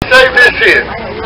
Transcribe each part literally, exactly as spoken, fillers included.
Say this here.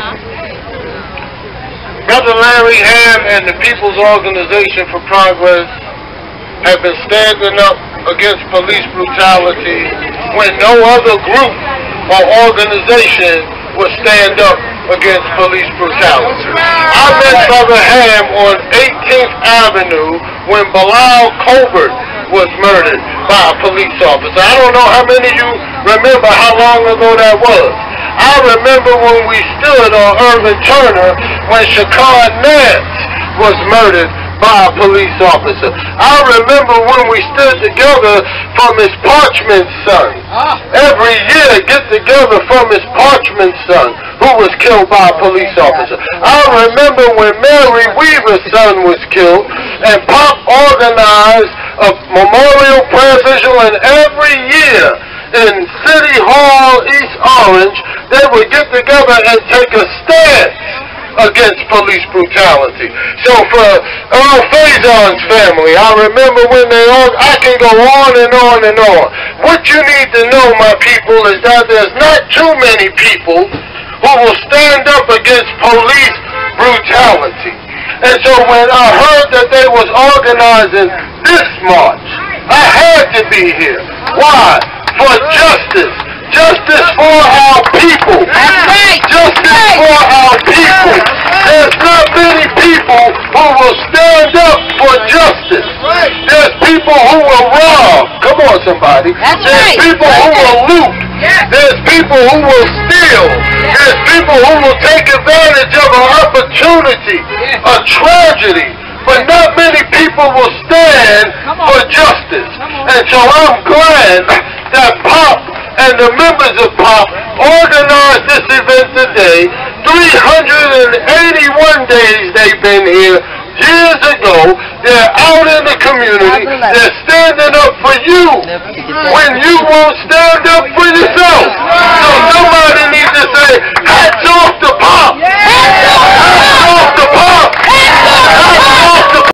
Brother Larry Ham and the People's Organization for Progress have been standing up against police brutality when no other group or organization would stand up against police brutality. I met Brother Ham on eighteenth Avenue when Bilal Colbert was murdered by a police officer. I don't know how many of you remember how long ago that was. I remember when we stood on Irvin Turner when Shakar Nance was murdered by a police officer. I remember when we stood together for Miss Parchment's son. Every year get together for Miss Parchment's son who was killed by a police officer. I remember when Mary Weaver's son was killed and P O P organized a memorial prayer vigil, and every year in City Hall, East Orange, they would get together and take a stance against police brutality. So for Earl Faison's family, I remember when they all, I can go on and on and on. What you need to know, my people, is that there's not too many people who will stand up against police brutality. And so when I heard that they was organizing this march, I had to be here. Why? For justice. Justice for our people. Justice for our people. There's not many people who will stand up for justice. There's people who will rob. Come on, somebody. There's people who will loot. There's people who will steal. There's people who will take advantage of an opportunity, a tragedy. But not many people will stand for justice. And so I'm glad that P O P and the members of P O P organized this event today. three hundred eighty-one days they've been here. Years ago, they're out in the community. They're standing up for you when you won't stand up for yourself.